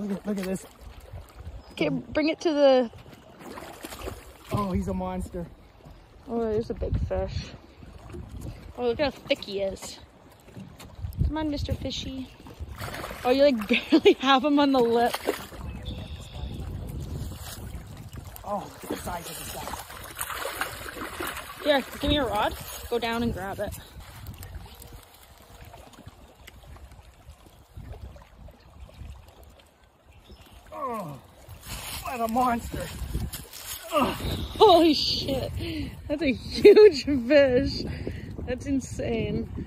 Look at this. Okay, bring it to the... Oh, he's a monster. Oh, there's a big fish. Oh, look how thick he is. Come on, Mr. Fishy. Oh, you like barely have him on the lip. Oh, look at the size of this guy. Here, give me a rod. Go down and grab it. Oh, what a monster. Oh. Holy shit. That's a huge fish. That's insane.